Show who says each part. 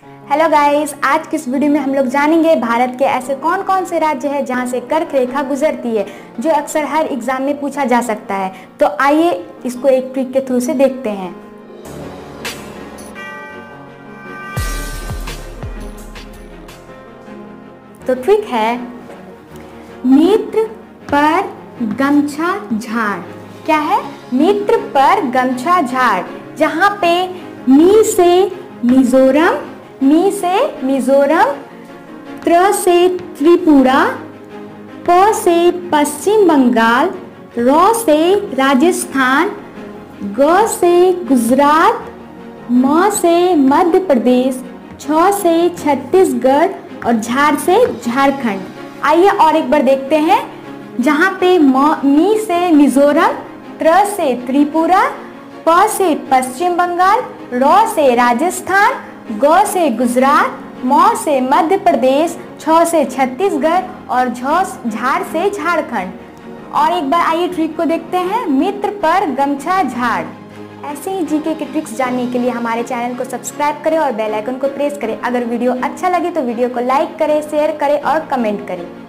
Speaker 1: Hello guys, आज की इस वीडियो में हम लोग जानेंगे भारत के ऐसे कौन कौन से राज्य हैं जहां से कर्क रेखा गुजरती है, जो अक्सर हर एग्जाम में पूछा जा सकता है। तो आइए इसको एक ट्रिक के थ्रू से देखते हैं। तो ट्रिक है नेत्र पर गमछा झाड़। क्या है? नेत्र पर गमछा झाड़। जहां पे नी से मिजोरम, मी से मिजोरम, त्र से त्रिपुरा, प से पश्चिम बंगाल, र से राजस्थान, ग से गुजरात, म से मध्य प्रदेश, छ से छत्तीसगढ़ और झाड़ से झारखंड। आइए और एक बार देखते हैं। जहाँ पे मी से मिजोरम, त्र से त्रिपुरा, प से पश्चिम बंगाल, र से राजस्थान, ग से गुजरात, म से मध्य प्रदेश, छ से छत्तीसगढ़ और झाड़ से झारखंड। और एक बार आइए ट्रिक को देखते हैं। मित्र पर गमछा झाड़। ऐसे ही जीके के ट्रिक्स जानने के लिए हमारे चैनल को सब्सक्राइब करें और बेल आइकन को प्रेस करें। अगर वीडियो अच्छा लगे तो वीडियो को लाइक करें, शेयर करें और कमेंट करें।